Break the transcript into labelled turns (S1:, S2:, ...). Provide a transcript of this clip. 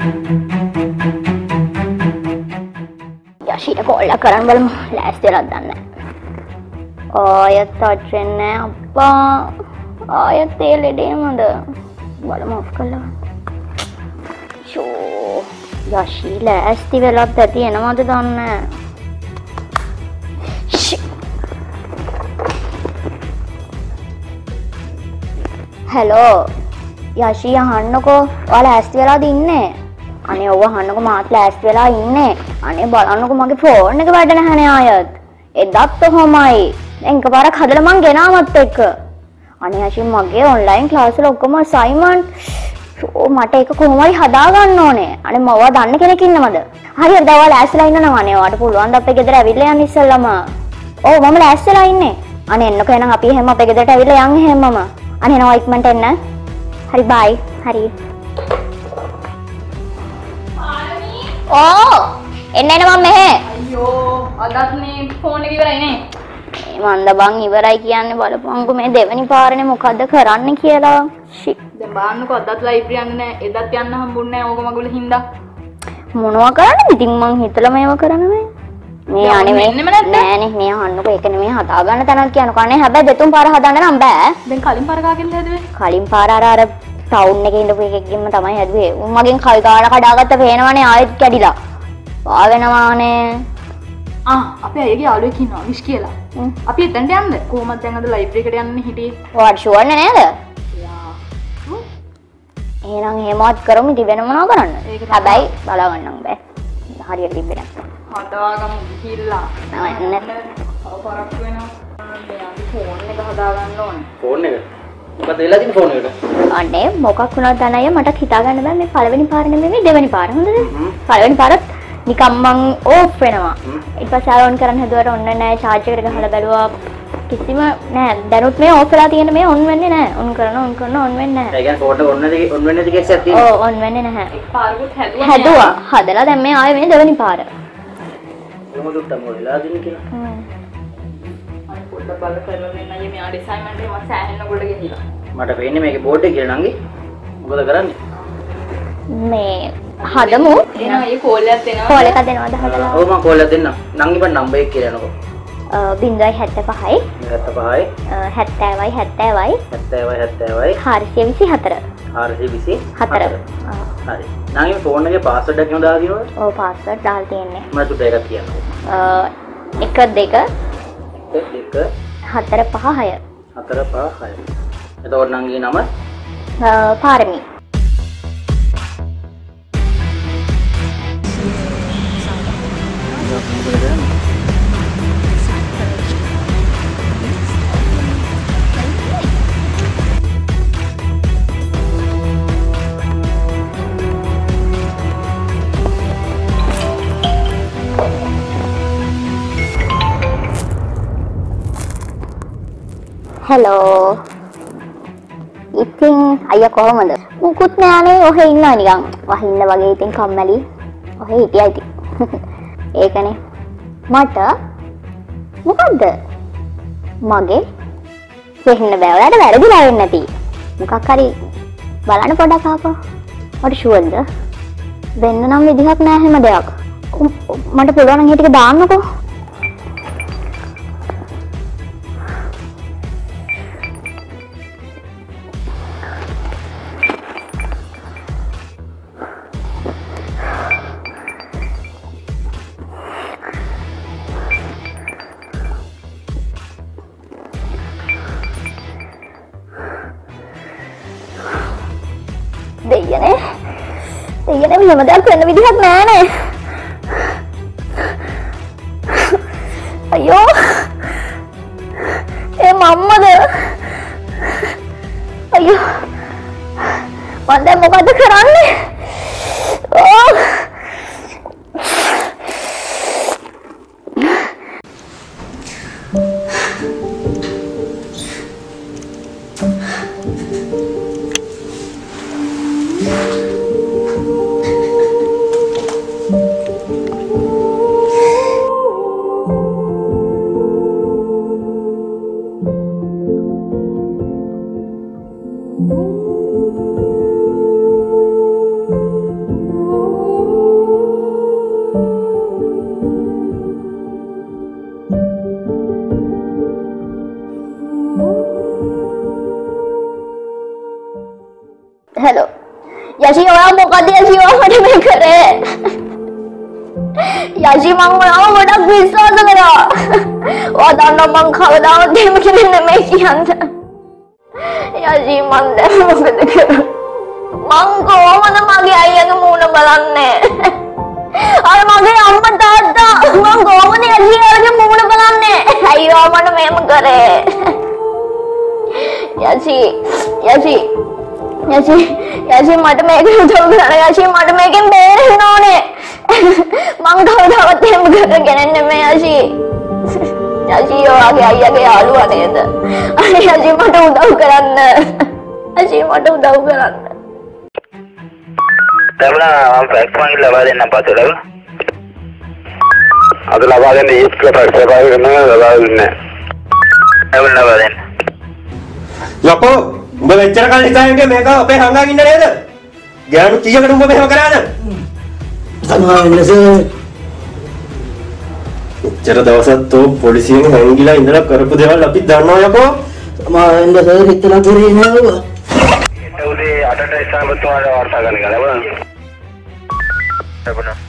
S1: යශීට call එකක් කරන් බලමු. ලෑස්ති වෙලාද දන්නේ නැහැ. ආයෙත් ටච් වෙන්නේ අප්පා. ආයෙත් ඒ ලෙඩේමද? බලමු ඔෆ් කළා. ෂෝ යශී ලෑස්ති වෙලාද තියෙනවද දන්නේ නැහැ. හලෝ යශී අහන්නකෝ. ඔයාලා ලෑස්ති වෙලාද ඉන්නේ? අනේ ඔව් අහන්නකෝ මාත් ලෑස්ති වෙලා ඉන්නේ. අනේ බලන්නකෝ මගේ ෆෝන් එක වැඩ නැහැනේ ආයෙත්. එදත් කොහොමයි. දැන් එකපාරක් හදලා මං ගෙනාවත් එක්ක. අනේ යශී මගේ ඔන්ලයින් ක්ලාස් වල ඔක්කොම අසයින්මන්ට් මට ඒක කොහොමයි හදා ගන්න ඕනේ. අනේ මම ඔයා දන්න කෙනෙක් ඉන්නවද? හරියට දැන් ඔයා ලෑස්තිලා ඉන්නවනේ. අනේ ඔයාට පුළුවන් ද අපේ ගෙදර ඇවිල්ලා යන්න ඉස්සෙල්ලාම. ඔව් මම ලෑස්තිලා ඉන්නේ. අනේ එන්නකෝ එහෙනම් අපි එහෙම අපේ ගෙදරට ඇවිල්ලා යන් එහෙමම. අනේ නෝ ඉක්මනට එන්න. හරි බයි. හරි. ඕ එන්න මම මෙහෙ.
S2: අයියෝ අදත් මේ ෆෝන් එක ඉවරයි නේ.
S1: මන්ද බං ඉවරයි කියන්නේ බලපංකෝ මේ දෙවෙනි පාරනේ මොකද්ද කරන්න කියලා.
S2: දැන් බලන්නකෝ අදත් ලයිබ්‍රරි යන්නේ නැහැ. එදත් යන්න හම්බුන්නේ නැහැ. ඕක මගුල හින්දා.
S1: මොනවා කරන්නද ඉතින් මං හිතලා මේව කරන්නේ. මේ අනේ නෑනේ මේ අහන්නකෝ ඒක නෙමෙයි හදා ගන්න තැනක් කියනකෝ. අනේ හැබැයි දෙතුන් පාර හදන්න නම් බෑ.
S2: දැන් කලින් පාර කාගෙන්ද හැදුවේ?
S1: කලින් පාර අර ටවුන් එකේ ඉඳපු එකකින්ම තමයි හැදුවේ. උන් මගෙන් කල් ගාලා කඩාගත්ත පේනවනේ ආයෙත් කැඩිලා. වාගෙනවානේ.
S2: අපේ අයගේ යාළුවෙක් ඉන්නවා විශ් කියලා. අපි එතනට යන්නද? කොහොමද දැන් අද ලයිබ්‍රරි එකට යන්නේ හිටියේ?
S1: ඔයාට ෂුවර් නේද? එහෙනම් එහෙමවත් කරමු ඉතින් වෙන මොනවා කරන්න? හැබැයි බලා ගන්නම් බෑ. හරියට තිබ්බේ නැහැ.
S2: හදාගමු ගිහිල්ලා.
S1: නෑ.
S2: අවපාරක් වෙනවා. මේ අපි ෆෝන් එක හදා ගන්න ඕනේ.
S3: ෆෝන් එක? මොකද වෙලා තියෙන ෆෝන් එකට?
S1: අනේ මොකක් වුණාද අනయ్య මට හිතා ගන්න බෑ මේ පළවෙනි පාර නෙමෙයි දෙවෙනි පාර. හොඳද? පළවෙනි පාරත් නිකම් මං ඕෆ් වෙනවා. ඊට පස්සේ ආන් කරන්න හදුවට ඔන්න නෑ charge එකට ගහලා බැලුවා. කිසිම නෑ දැනුත් මේ ඕෆ් වෙලා තියෙන මේ ඔන් වෙන්නේ නෑ. ඔන් කරනවා ඔන් වෙන්නේ නෑ.
S3: ඒ කියන්නේ ෆෝන් එක ඔන් වෙන්නේ නැති කේස් එකක් තියෙනවා.
S1: ඔව් ඔන් වෙන්නේ නැහැ.
S2: එක් පාරකුත්
S1: හැදුවා. හදලා දැන් මේ ආයේ මේ දෙවෙනි පාර.
S3: මොකද වෙලා තියෙන්නේ කියලා.
S2: අර පොඩ්ඩක් බලලා කරලා දෙන්න අයියේ මෙයා අසයින්මන්ට් එක මම සෑහෙන්න කොට ගෙහිලා.
S3: මට පේන්නේ මේකේ බෝඩ් එක කියලා නංගි. මොකද කරන්නේ?
S1: මේ හදමු.
S2: එහෙනම් අයියේ කෝල් එකක් දෙනවා.
S1: කෝල් එකක් දෙනවද හදලා?
S3: ඔව් මම කෝල් එකක් දෙන්නම්. නංගි බන් නම්බර් එක කියලා යනකො.
S1: 075යි
S3: 75යි
S1: 70යි 70යි
S3: 70යි
S1: 424
S3: 424 හරි. නංගි ෆෝන් එකේ පාස්වර්ඩ් එක දාලා දිනවද?
S1: ඔව් පාස්වර්ඩ් දාලා තියෙන්නේ.
S3: මම තුට එකක් කියන්නකො.
S1: 1 2
S3: 1
S1: 4 5 6
S3: 4 5 6. එතකොට නංගිගේ නම
S1: පාරමී. Hello. ඉතින් අයියා කොහමද? මුකුත් නෑනේ ඔහෙ ඉන්නවා නිකන්. වහින්න වගේ ඉතින් කම්මැලි. ඔහෙ හිටියා ඉතින්. ඒකනේ. මට මොකද්ද? මගේ වෙන්න බෑ. ඔයාලට වැරදිලා වෙන්නේ නැති. මොකක් හරි බලන්න පොඩක් ආපහු. මට ෂුවර්ද? වෙන්න නම් විදිහක් නෑ හැම දෙයක්. මට පුළුවන් නම් ඒ ටික දාන්නකෝ. දෙයනේ මෙහෙම දෙයක් වෙන්න විදිහක් නෑනේ. අයියෝ ඒ මම්මද? අයියෝ මම දැන් මොකද කරන්නේ? හෙලෝ යෂි ඔයා මොකද යෂි ඔයා මට මේ කරේ යෂි මං ඔයාව ගොඩක් විශ්වාස කරා ඔයා දන්නවා මං කවදාවත් එහෙම කෙනෙක් නෙමෙයි කියන්නේ යෂි මං දැන් මොකද කරන්නේ මං කොහොමද මගේ අයියාගේ මූණ බලන්නේ අර මගේ අම්මා තාත්තා මං කොහොමද යෂියාගේ මූණ බලන්නේ අයියෝ මට මෙහෙම කරේ යෂි මට මේක උදව් කරන්න යෂි මට මේකෙන් බේරෙන්න ඕනේ මං කවදාවත් එහෙම කරගෙන නෙමෙයි යෂි ඔයාගේ අයියාගේ යාළුවා නේද අනේ යෂි මට උදව් කරන්න
S4: Karena fax panggil laba din ng pato lang. Ato laba din is ko fax laba din laba din. Laba din.
S5: Loko, උඹ මෙච්චර කල් හිතාගෙන මේක අපේ හංගාගෙන ඉන්න නේද? ගෑනු කීයකට උඹ මෙහෙම කරාද?
S6: සමාවෙන්න සර්.
S5: මෙච්චර දවසක් තෝ පොලිසියෙන් හැංගිලා ඉඳලා කරපු දේවල් අපි දන්නවා යකෝ.
S6: සමාවෙන්න සර් හිතලා කරේ නෑ.
S4: उन्हें 8 वार्ता करने का